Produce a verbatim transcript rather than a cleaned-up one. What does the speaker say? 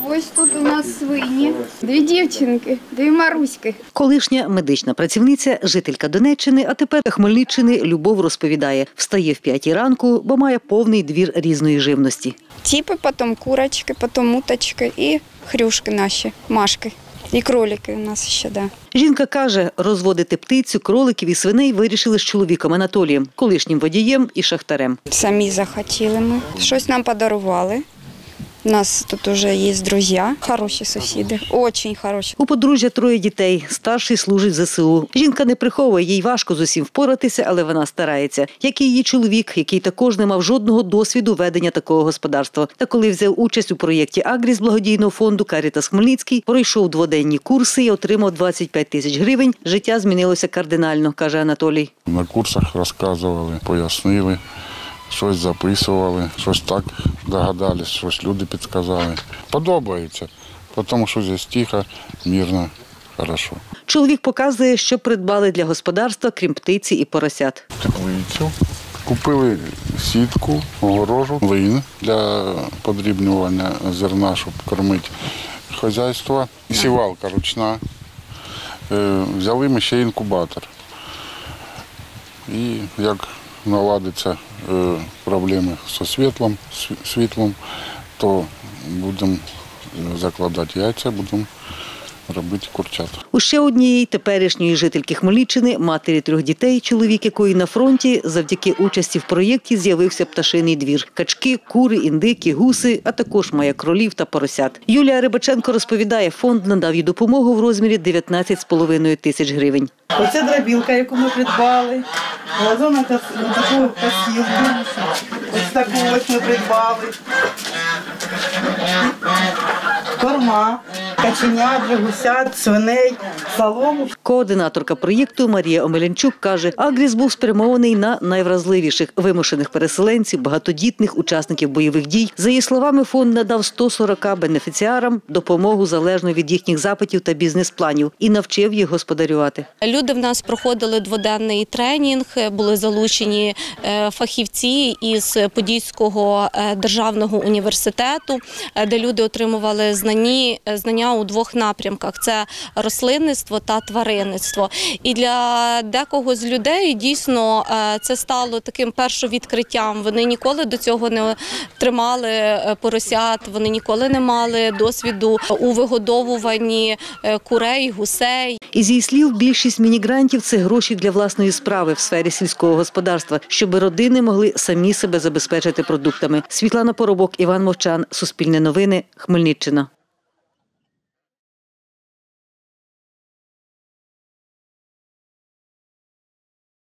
Ось тут у нас свині, дві дівчинки, дві Маруськи. Колишня медична працівниця, жителька Донеччини, а тепер Хмельниччини Любов розповідає, встає в п'ятій ранку, бо має повний двір різної живності. Тіпи, потім курочки, потім уточки і хрюшки наші, машки. І кролики у нас ще, да. Жінка каже, розводити птицю, кроликів і свиней вирішили з чоловіком Анатолієм, колишнім водієм і шахтарем. Самі захотіли ми. Щось нам подарували. У нас тут вже є друзі, хороші сусіди, дуже хороші. У подружжя троє дітей, старший служить в зе се у. Жінка не приховує, їй важко з усім впоратися, але вона старається. Як і її чоловік, який також не мав жодного досвіду ведення такого господарства. Та коли взяв участь у проєкті «Агріс» благодійного фонду «Карітас Хмельницький», пройшов дводенні курси і отримав двадцять п'ять тисяч гривень, життя змінилося кардинально, каже Анатолій. На курсах розказували, пояснили. Щось записували, щось так догадались, щось люди підказали. Подобається, тому що здесь тихо, мирно, хорошо. Чоловік показує, що придбали для господарства, крім птиці і поросят. Теплицю, купили сітку, огорожу, лин для подрібнювання зерна, щоб кормити хазяйство. Сівалка ручна. Взяли ми ще інкубатор. І як наладиться проблеми зі світлом, світлом, то будемо закладати яйця, будемо робити курчат. У ще однієї теперішньої жительки Хмельниччини, матері трьох дітей, чоловік якої на фронті, завдяки участі в проєкті з'явився пташиний двір. Качки, кури, індики, гуси, а також має кролів та поросят. Юлія Рибаченко розповідає, фонд надав їй допомогу в розмірі дев'ятнадцять з половиною тисяч гривень. Оце дробілка, яку ми придбали, глазона таку посілку, ось таку ось ми придбали, корма, каченят, для гусят, свиней, солому. Координаторка проєкту Марія Омелянчук каже, «Агріс» був спрямований на найвразливіших вимушених переселенців, багатодітних учасників бойових дій. За її словами, фонд надав сто сорока бенефіціарам допомогу залежно від їхніх запитів та бізнес-планів і навчив їх господарювати. Люди в нас проходили дводенний тренінг, були залучені фахівці із Подільського державного університету, де люди отримували знання, знання у двох напрямках – це рослинництво та тваринництво. І для декого з людей дійсно це стало таким першовідкриттям. Вони ніколи до цього не тримали поросят, вони ніколи не мали досвіду у вигодовуванні курей, гусей. Із її слів, більшість міні-грантів – це гроші для власної справи в сфері сільського господарства, щоб родини могли самі себе забезпечити продуктами. Світлана Поробок, Іван Мовчан, Суспільне новини, Хмельниччина.